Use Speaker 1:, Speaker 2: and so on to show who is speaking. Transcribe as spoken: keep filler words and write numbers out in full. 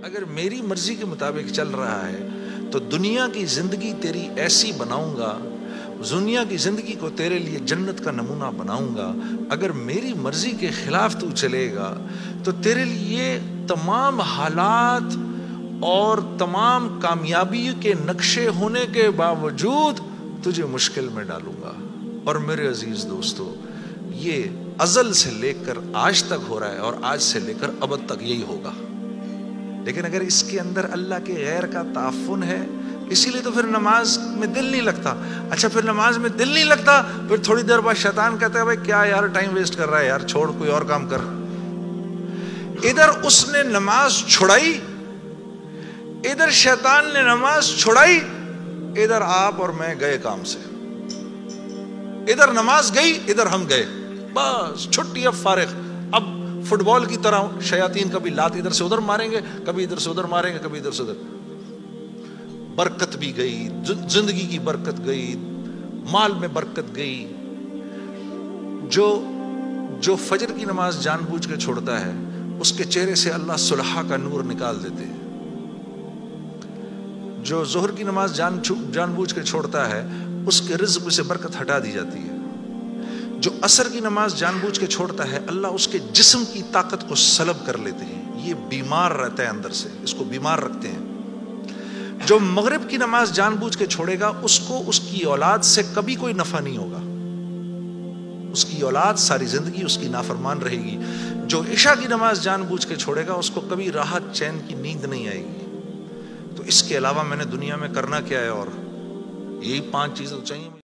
Speaker 1: اگر میری مرضی کے مطابق چل رہا ہے تو دنیا کی زندگی تیری ایسی بناؤں گا، دنیا کی زندگی کو تیرے لیے جنت کا نمونہ بناؤں گا۔ اگر میری مرضی کے خلاف تو چلے گا تو تیرے لیے تمام حالات اور تمام کامیابی کے نقشے ہونے کے باوجود تجھے مشکل میں ڈالوں گا۔ اور میرے عزیز دوستو، یہ ازل سے لے کر آج تک ہو رہا ہے اور آج سے لے کر ابد تک یہی ہوگا۔ لیکن اگر اس کے اندر اللہ کے غیر کا تعفن ہے، اسی لیے تو پھر نماز میں دل نہیں لگتا۔ اچھا پھر نماز میں دل نہیں لگتا، پھر تھوڑی دیر بعد شیطان کہتا ہے بھائی کیا یار ٹائم ویسٹ کر رہا ہے، یار چھوڑ کوئی اور کام کر۔ ادھر اس نے نماز چھڑائی، ادھر شیطان نے نماز چھڑائی، ادھر آپ اور میں گئے کام سے۔ ادھر نماز گئی، ادھر ہم گئے، بس چھٹی، اب فارغ۔ اب فٹ بال کی طرح شیاطین کبھی لات ادھر سے ادھر ماریں گے، کبھی ادھر سے ادھر ماریں گے، کبھی ادھر سے ادھر۔ برکت بھی گئی، زندگی کی برکت گئی، مال میں برکت گئی۔ جو جو فجر کی نماز جان بوجھ کے چھوڑتا ہے، اس کے چہرے سے اللہ صلحہ کا نور نکال دیتے ہیں۔ جو ظہر کی نماز جان جان بوجھ کے چھوڑتا ہے، اس کے رزق سے برکت ہٹا دی جاتی ہے۔ جو عصر کی نماز جان بوجھ کے چھوڑتا ہے، اللہ اس کے جسم کی طاقت کو سلب کر لیتے ہیں۔ یہ بیمار رہتا ہے اندر سے، اس کو بیمار رکھتے ہیں۔ جو مغرب کی نماز جان بوجھ کے چھوڑے گا، اس کو اس کی اولاد سے کبھی کوئی نفع نہیں ہوگا۔ اس کی اولاد ساری زندگی اس کی نافرمان رہے گی۔ جو عشاء کی نماز جان بوجھ کے چھوڑے گا، اس کو کبھی راحت چین کی نیند نہیں آئے گی۔ تو اس کے علاوہ میں نے دنیا میں کرنا کیا ہے؟ اور یہی پانچ چیزیں تو چاہیے۔